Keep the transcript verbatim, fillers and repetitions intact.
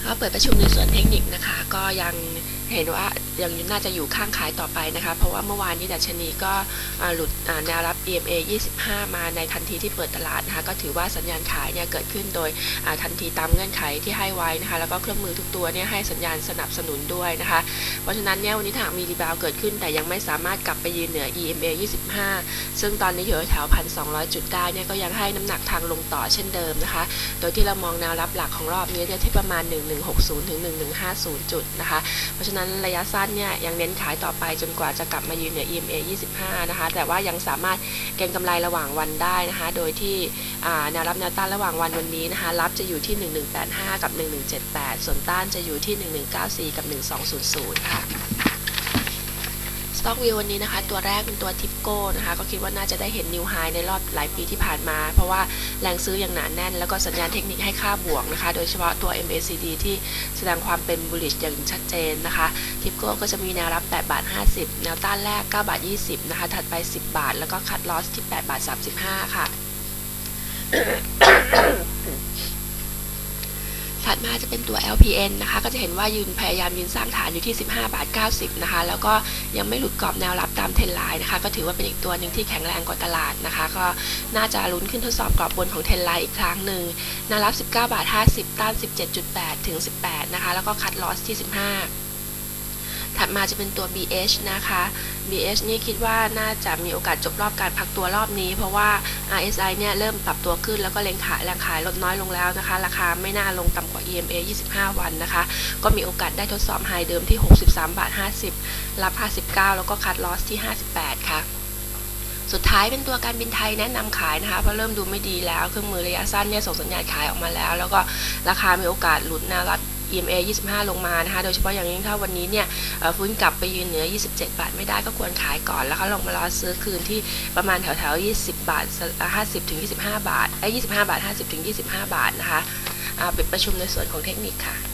ก็เปิดประชุมในส่วนเทคนิคนะคะก็ยังเห็นว่ายังน่าจะอยู่ข้างขายต่อไปนะคะเพราะว่าเมื่อวานนี้ดัชนีก็หลุดแนวรับ อี เอ็ม เอ ยี่สิบห้ามาในทันทีที่เปิดตลาดนะคะก็ถือว่าสัญญาณขายเนี่ยเกิดขึ้นโดยทันทีตามเงื่อนไขที่ให้ไว้นะคะแล้วก็เครื่องมือทุกตัวเนี่ยให้สัญญาณสนับสนุนด้วยนะคะเพราะฉะนั้นเนี่ยวันนี้ถ้ามีรีบาวเกิดขึ้นแต่ยังไม่สามารถกลับไปยืนเหนือ อี เอ็ม เอ ยี่สิบห้าซึ่งตอนนี้อยู่แถว หนึ่งพันสองร้อย จุดได้เนี่ยก็ยังให้น้ำหนักทางลงต่อเช่นเดิมนะคะโดยที่เรามองแนวรับหลักของรอบนี้เนี่ยที่ประมาณหนึ่งพันหนึ่งร้อยหกสิบถึงหนึ่งพันหนึ่งร้อยห้าสิบจุดนะคะเพราะฉะนั้นระยะสั้นเนี่ยยังเน้นขายต่อไปจนกว่าจะกลับมายืนเหนือ อี เอ็ม เอ ยี่สิบห้านะคะแต่ว่ายังสามารถเก็งกำไรระหว่างวันได้นะคะโดยที่แนวรับแนวต้านระหว่างวันวันนี้นะคะรับจะอยู่ที่หนึ่งพันหนึ่งร้อยแปดสิบห้ากับหนึ่งพันหนึ่งร้อยเจ็ดสิบแปดส่วนต้านจะอยู่ที่หนึ่งพันหนึ่งร้อยเก้าสิบสี่กับหนึ่งพันสองร้อยค่ะสต็อกวิววันนี้นะคะตัวแรกเป็นตัวทิปโก้นะคะก็คิดว่าน่าจะได้เห็นนิวไฮในรอบหลายปีที่ผ่านมาเพราะว่าแรงซื้อยังหนาแน่นแล้วก็สัญญาณเทคนิคให้ค่าบวกนะคะโดยเฉพาะตัว เอ็ม เอ ซี ดี ที่แสดงความเป็น bullish อย่างชัดเจนนะคะทิปโก้ก็จะมีแนวรับแปดบาทห้าสิบแนวต้านแรกเก้าบาทยี่สิบนะคะถัดไปสิบบาทแล้วก็คัทลอสที่แปดบาทสามสิบห้าค่ะ ถัดมาจะเป็นตัว แอล พี เอ็น นะคะก็จะเห็นว่ายืนพยายามยืนสร้างฐานอยู่ที่สิบห้าบาทเก้าสิบนะคะแล้วก็ยังไม่หลุดกรอบแนวรับตามเทรนไลน์นะคะก็ถือว่าเป็นอีกตัวหนึ่งที่แข็งแรงกว่าตลาดนะคะก็น่าจะลุ้นขึ้นทดสอบกรอบบนของเทรนไลน์อีกครั้งหนึ่งแนวรับสิบเก้าบาทห้าสิบต้าน สิบเจ็ดจุดแปด ถึงสิบแปดนะคะแล้วก็คัทลอสที่สิบห้าถัดมาจะเป็นตัว บี เอช นะคะ บี เอช นี่คิดว่าน่าจะมีโอกาสจบรอบการพักตัวรอบนี้เพราะว่า อาร์ เอส ไอ เนี่ยเริ่มปรับตัวขึ้นแล้วก็แรงขายแรงขายลดน้อยลงแล้วนะคะราคาไม่น่าลงต่ำกว่า อี เอ็ม เอ ยี่สิบห้าวันนะคะก็มีโอกาสได้ทดสอบไฮเดิมที่หกสิบสามบาทห้าสิบรับห้าสิบเก้าแล้วก็คัทลอสที่ห้าสิบแปดค่ะสุดท้ายเป็นตัวการบินไทยแนะนำขายนะคะเพราะเริ่มดูไม่ดีแล้วเครื่องมือระยะสั้นเนี่ยส่งสัญญาณขายออกมาแล้วแล้วก็ราคามีโอกาสหลุดแนวรับ อี เอ็ม เอ ยี่สิบห้าลงมานะคะโดยเฉพาะอย่างยิ่งถ้าวันนี้เนี่ยฟื้นกลับไปยืนเหนือยี่สิบเจ็ดบาทไม่ได้ก็ควรขายก่อนแล้วก็ลงมารอซื้อคืนที่ประมาณแถวๆยี่สิบบาทห้าสิบถึงยี่สิบห้าบาทไอ้ยี่สิบห้าบาทห้าสิบถึงยี่สิบห้าบาทนะคะปิดประชุมในส่วนของเทคนิคค่ะ